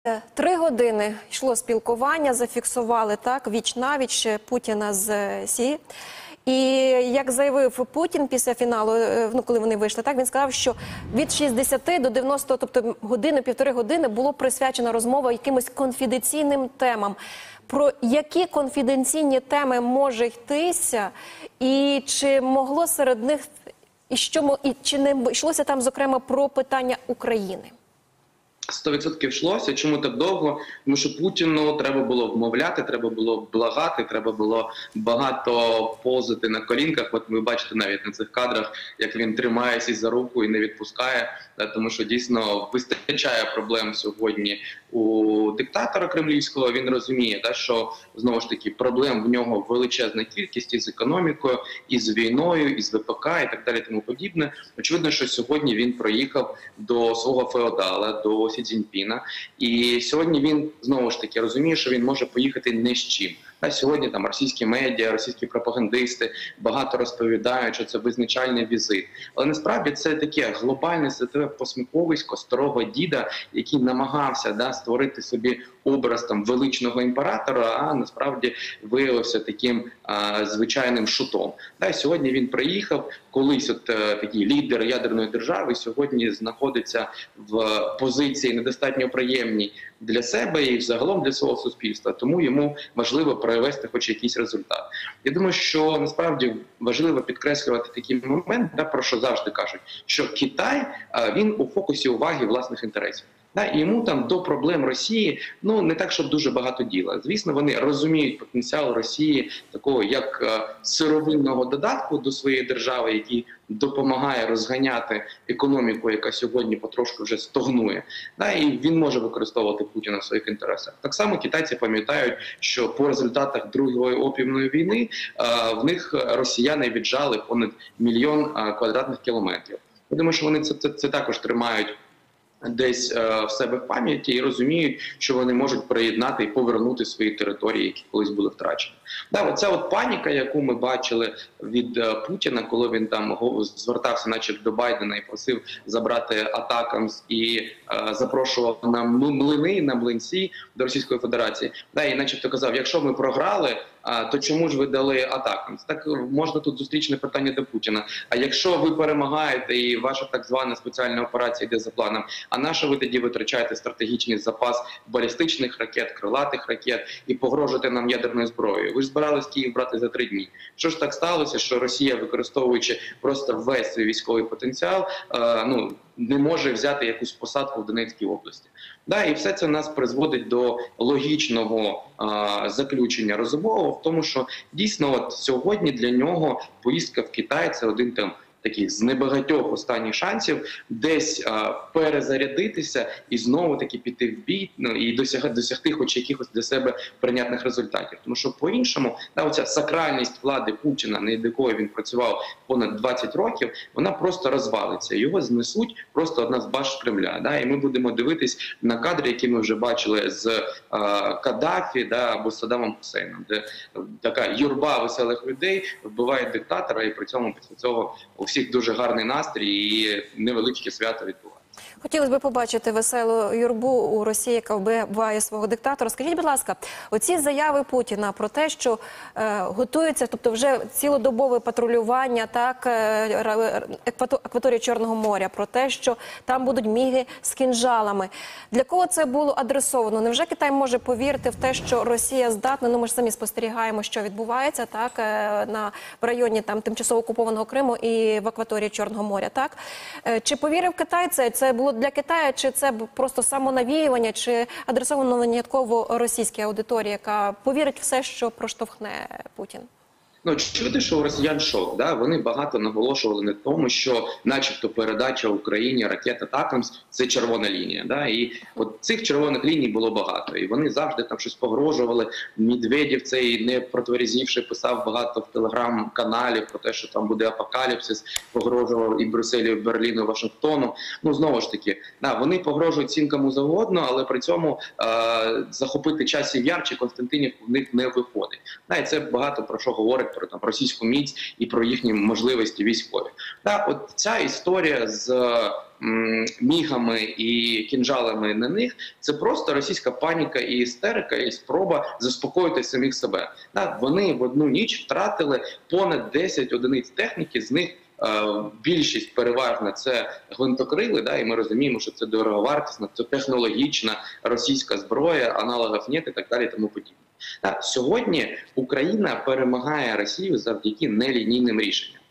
3 години йшло спілкування, зафіксували так віч-навіч Путіна з Сі. І як заявив Путін після фіналу, коли вони вийшли, так він сказав, що від 60 до 90, тобто години-півтори години, було присвячена розмова якимось конфіденційним темам. Про які конфіденційні теми може йтися, і чи могло серед них, і чи не йшлося там, зокрема, про питання України? 100% йшлося. Чому так довго? Тому що Путіну треба було вмовляти, треба було благати, треба було багато позити на колінках. От ви бачите навіть на цих кадрах, як він тримається за руку і не відпускає, тому що дійсно вистачає проблем сьогодні у диктатора кремлівського. Він розуміє, що знову ж таки проблем в нього величезна кількість із економікою, із війною, із ВПК і так далі тому подібне. Очевидно, що сьогодні він проїхав до свого феодала, до Сі Цзіньпіна, і сьогодні він знову ж таки розуміє, що він може поїхати не з чим. Сьогодні там російські медіа, російські пропагандисти багато розповідають, що це визначальний візит. Але насправді це таке глобальне світове посміховисько старого діда, який намагався створити собі образ там величного імператора, а насправді виявився таким звичайним шутом. Сьогодні він приїхав, колись такий лідер ядерної держави, сьогодні знаходиться в позиції недостатньо приємній для себе і загалом для свого суспільства. Тому йому важливо привести хоч якийсь результат. Я думаю, що насправді важливо підкреслювати такий момент, про що завжди кажуть, що Китай, він у фокусі уваги власних інтересів. І йому там до проблем Росії не так, щоб дуже багато діла. Звісно, вони розуміють потенціал Росії такого як сировинного додатку до своєї держави, який допомагає розганяти економіку, яка сьогодні потрошку вже стогнує. І він може використовувати Путіна в своїх інтересах. Так само китайці пам'ятають, що по результатах Другої опіумної війни в них росіяни віджали понад 1 мільйон квадратних кілометрів. Я думаю, що вони це також тримають десь в себе в пам'яті і розуміють, що вони можуть приєднати і повернути свої території, які колись були втрачені. Оця паніка, яку ми бачили від Путіна, коли він там звертався начебто до Байдена і просив забрати Атакамс і запрошував на млини, на млинці до Російської Федерації. І начебто казав, якщо ми програли, то чому ж ви дали Атакамс? Так можна тут зустрічне питання до Путіна. А якщо ви перемагаєте і ваша так звана спеціальна операція йде за планом, а на що ви тоді витрачаєте стратегічний запас балістичних ракет, крилатих ракет і погрожуєте нам ядерною зброєю? Ви ж збирались Київ брати за 3 дні. Що ж так сталося, що Росія, використовуючи просто весь свій військовий потенціал, не може взяти якусь посадку в Донецькій області? І все це нас призводить до логічного заключення розумового в тому, що дійсно сьогодні для нього поїздка в Китай – це один там таких з небагатьох останніх шансів десь перезарядитися і знову-таки піти в бій і досягти хоч якихось для себе прийнятних результатів. Тому що по-іншому оця сакральність влади Путіна, над якою він працював понад 20 років, вона просто розвалиться. Його знесуть просто одна з баш Кремля. І ми будемо дивитись на кадри, які ми вже бачили з Каддафі або Саддамом Хусейном, де така юрба веселих людей вбиває диктатора, і при цьому після цього у всіх дуже гарний настрій і невеличке свято відбувається. Хотілося б побачити веселу юрбу у Росії, яка вбиває свого диктатора. Скажіть, будь ласка, оці заяви Путіна про те, що готується, тобто вже цілодобове патрулювання акваторії Чорного моря, про те, що там будуть міги з кінжалами. Для кого це було адресовано? Невже Китай може повірити в те, що Росія здатна, ми ж самі спостерігаємо, що відбувається в районі тимчасово окупованого Криму і в акваторії Чорного моря, так? Чи повірив Китай це було для Китаю, чи це просто самонавіювання, чи адресовано винятково російській аудиторії, яка повірить в все, що проштовхне Путін? Очевидно, що у росіян шок. Вони багато наголошували на тому, що начебто передача Україні ракет Атакамс – це червона лінія. І от цих червоних ліній було багато. І вони завжди там щось погрожували. Медведєв цей не протверезівши писав багато в телеграм-каналі про те, що там буде апокаліпсис, погрожував і Брюсселю, і Берліну, і Вашингтону. Знову ж таки, вони погрожують всім кому завгодно, але при цьому захопити Часів Яр чи Константинівку в них не виходить. І це багато про що говорить говорять про там російську міць і про їхні можливості військові. От ця історія з мігами і кінжалами на них – це просто російська паніка і істерика, і спроба заспокоїти самих себе. Вони в одну ніч втратили понад 10 одиниць техніки, з них більшість переважна це гвинтокрили, і ми розуміємо, що це дороговартісна, це технологічна російська зброя, аналогів нет і так далі, тому подібне. Сьогодні Україна перемагає Росію завдяки нелінійним рішенням.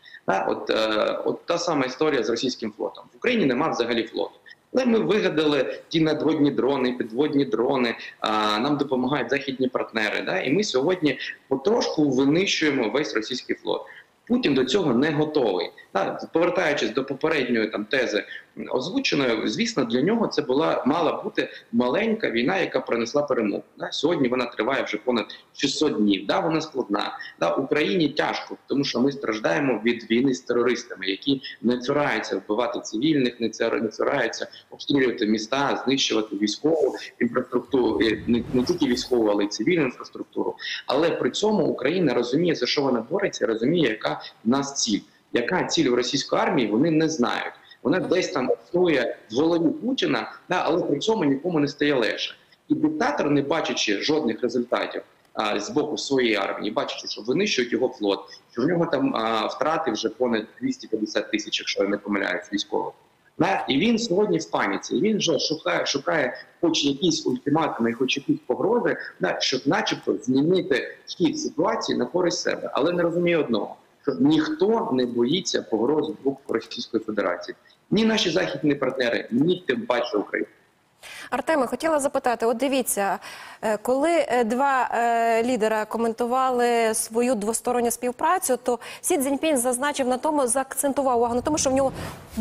От та сама історія з російським флотом. В Україні нема взагалі флоту. Але ми вигадали ті надводні дрони, підводні дрони, нам допомагають західні партнери. І ми сьогодні потрошку винищуємо весь російський флот. Путін до цього не готовий. Повертаючись до попередньої тези озвученої, звісно, для нього це мала бути маленька війна, яка принесла перемогу. Сьогодні вона триває вже понад 600 днів. Вона складна. Україні тяжко, тому що ми страждаємо від війни з терористами, які не цураються вбивати цивільних, не цураються обстрілювати міста, знищувати військову інфраструктуру, не тільки військову, але й цивільну інфраструктуру. Але при цьому Україна розуміє, за що вона бореться, розуміє, яка в нас ціль. Яка ціль у російської армії, вони не знають. Вона десь там існує в голові Путіна, але при цьому нікому не стає легше. І диктатор, не бачачи жодних результатів з боку своєї армії, бачачи, що винищують його флот, що в нього там втрати вже понад 250 тисяч, якщо я не помиляюсь, військових. І він сьогодні в паніці, він вже шукає хоч якісь ультиматуми, хоч якісь погрози, щоб начебто змінити хід ситуації на користь себе. Але не розуміє одного, що ніхто не боїться погроз з боку Російської Федерації. Ні наші західні партнери, ні тим паче Україна. Артеме, хотіла запитати, от дивіться, коли два лідера коментували свою двосторонню співпрацю, то Сі Цзіньпінь зазначив на тому, заакцентував увагу на тому, що в нього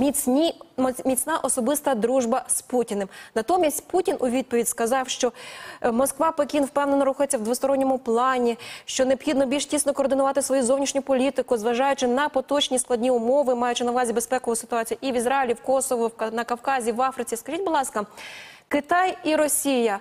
міцна особиста дружба з Путіним. Натомість Путін у відповідь сказав, що Москва, Пекін впевнено рухається в двосторонньому плані, що необхідно більш тісно координувати свою зовнішню політику, зважаючи на поточні складні умови, маючи на увазі безпекову ситуацію і в Ізраїлі, в Косово, на Кавказі, в Африці. Скажіть, будь ласка, Китай і Росія,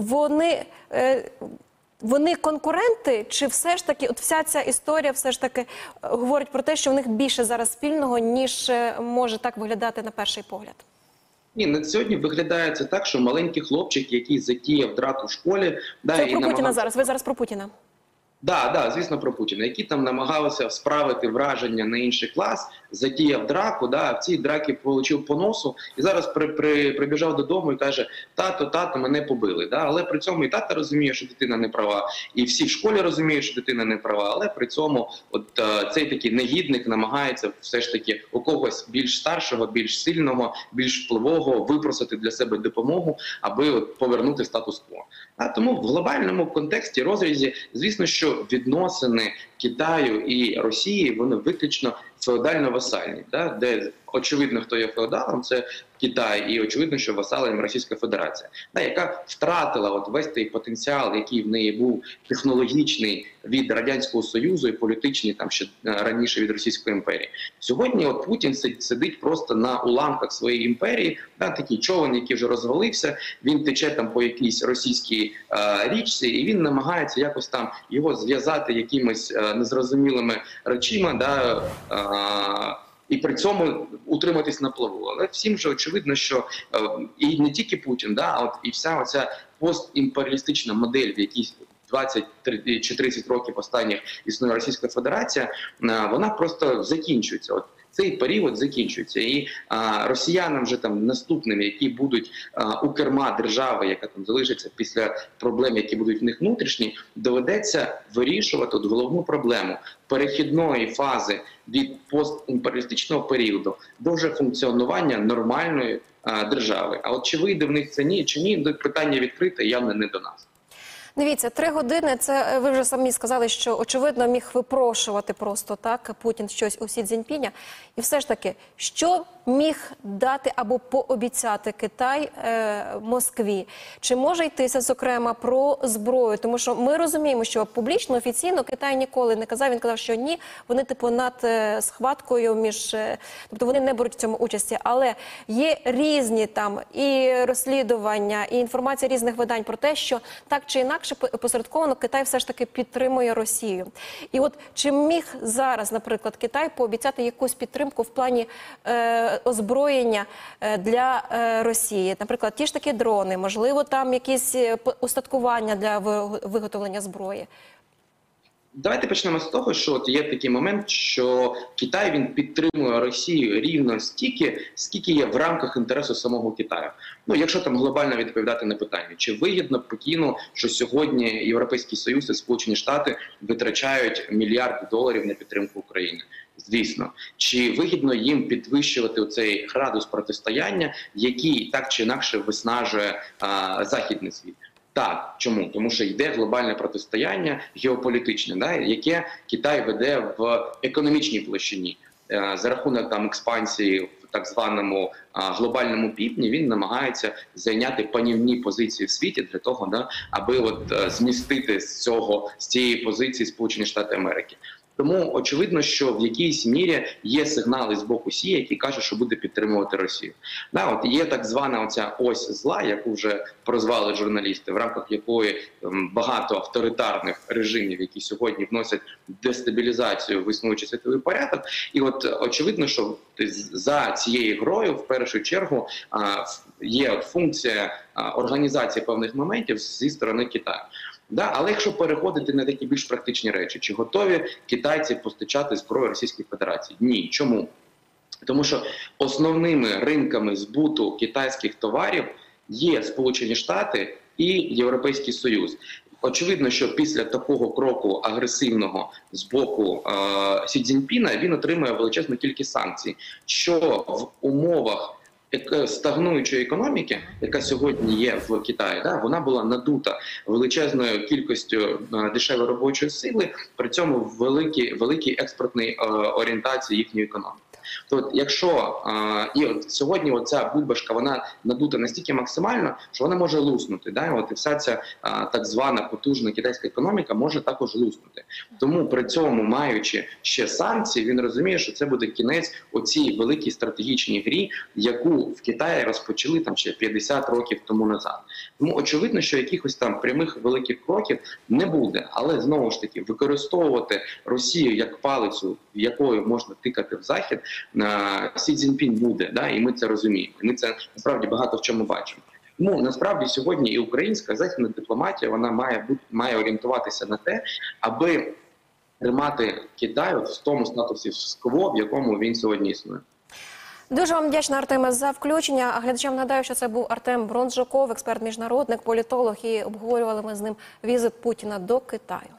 вони конкуренти, чи все ж таки, от вся ця історія все ж таки говорить про те, що в них більше зараз спільного, ніж може так виглядати на перший погляд? Ні, на сьогодні виглядає це так, що маленький хлопчик, який затіяв драку в школі... Це про Путіна зараз, ви зараз про Путіна. Да, звісно, про Путіна, які там намагалися справити враження на інший клас, затіяв драку, в цій драці отримав по носу, і зараз прибіжав додому і каже: тато, мене побили. Але при цьому і тато розуміє, що дитина не права, і всі в школі розуміють, що дитина не права, але при цьому цей такий негідник намагається все ж таки у когось більш старшого, більш сильного, більш впливового випросити для себе допомогу, аби повернути статус-кво. Тому в глобальному контексті, розрізі, звісно, що відносини Китаю і Росії, вони виключно феодально-васальні, де очевидно, хто є феодалом, це Китай, і очевидно, що васалом Російська Федерація, яка втратила весь той потенціал, який в неї був технологічний від Радянського Союзу і політичний там ще раніше від Російської імперії. Сьогодні Путін сидить просто на уламках своєї імперії, такий човен, який вже розвалився, він тече там по якійсь російській річці, і він намагається якось там його зв'язати якимись незрозумілими речима, і при цьому утриматись на плаву. Але всім же очевидно, що і не тільки Путін, і вся оця постімперіалістична модель, в якій 20 чи 30 років останніх існує Російська Федерація, вона просто закінчується. Цей період закінчується, і росіянам вже там наступними, які будуть у керма держави, яка там залишиться після проблем, які будуть в них внутрішні, доведеться вирішувати головну проблему перехідної фази від постімперіалістичного періоду до вже функціонування нормальної держави. А чи вийде в них це чи ні, питання відкрите, явно не до нас. Дивіться, 3 години, це ви вже самі сказали, що очевидно міг випрошувати просто так Путін щось у Сі Цзіньпіня. І все ж таки, що міг дати або пообіцяти Китай Москві? Чи може йтися, зокрема, про зброю? Тому що ми розуміємо, що публічно, офіційно Китай ніколи не казав. Він казав, що ні, вони типу над схваткою між, тобто вони не беруть в цьому участі. Але є різні там і розслідування, і інформація різних видань про те, що так чи інакше посередковано Китай все ж таки підтримує Росію. І от чи міг зараз, наприклад, Китай пообіцяти якусь підтримку в плані озброєння для Росії? Наприклад, ті ж такі дрони, можливо, там якісь устаткування для виготовлення зброї? Давайте почнемо з того, що от є такий момент, що Китай він підтримує Росію рівно стільки, скільки є в рамках інтересу самого Китаю. Ну, якщо там глобально відповідати на питання, чи вигідно Пекіну, що сьогодні Європейський Союз і Сполучені Штати витрачають мільярди доларів на підтримку України? Звісно. Чи вигідно їм підвищувати цей градус протистояння, який так чи інакше виснажує західний світ? Так, чому? Тому що йде глобальне протистояння геополітичне, да, яке Китай веде в економічній площині. За рахунок там експансії в так званому глобальному півдні він намагається зайняти панівні позиції в світі для того, да, аби змістити з цієї позиції Сполучені Штати Америки. Тому очевидно, що в якійсь мірі є сигнали з боку Сі, які кажуть, що буде підтримувати Росію. Да, от є так звана оця ось зла, яку вже прозвали журналісти, в рамках якої багато авторитарних режимів, які сьогодні вносять дестабілізацію в існуючий світовий порядок. І от очевидно, що за цією грою в першу чергу є функція організації певних моментів зі сторони Китаю. Да, але якщо переходити на такі більш практичні речі, чи готові китайці постачати зброю Російській Федерації? Ні. Чому? Тому що основними ринками збуту китайських товарів є Сполучені Штати і Європейський Союз. Очевидно, що після такого кроку агресивного з боку Сі Цзіньпіна він отримує величезну кількість санкцій, що в умовах стагнуючої економіки, яка сьогодні є в Китаї, да, вона була надута величезною кількістю дешевої робочої сили, при цьому великій експортній орієнтації їхньої економіки. То якщо сьогодні оця бульбашка, вона надута настільки максимально, що вона може луснути. Да? І вся ця так звана потужна китайська економіка може також луснути. Тому при цьому, маючи ще санкції, він розуміє, що це буде кінець оцій великій стратегічній грі, яку в Китаї розпочали там ще 50 років тому назад. Тому очевидно, що якихось там прямих великих кроків не буде. Але знову ж таки, використовувати Росію як палицю, якою можна тикати в Захід, Сі Цзіньпін буде, да, і ми це розуміємо. І ми це насправді багато в чому бачимо. Тому насправді сьогодні і українська західна дипломатія вона має орієнтуватися на те, аби тримати Китай в тому статусі кво, в якому він сьогодні існує. Дуже вам вдячна, Артеме, за включення. А глядачам нагадаю, що це був Артем Бронжаков, експерт-міжнародник, політолог, і обговорювали ми з ним візит Путіна до Китаю.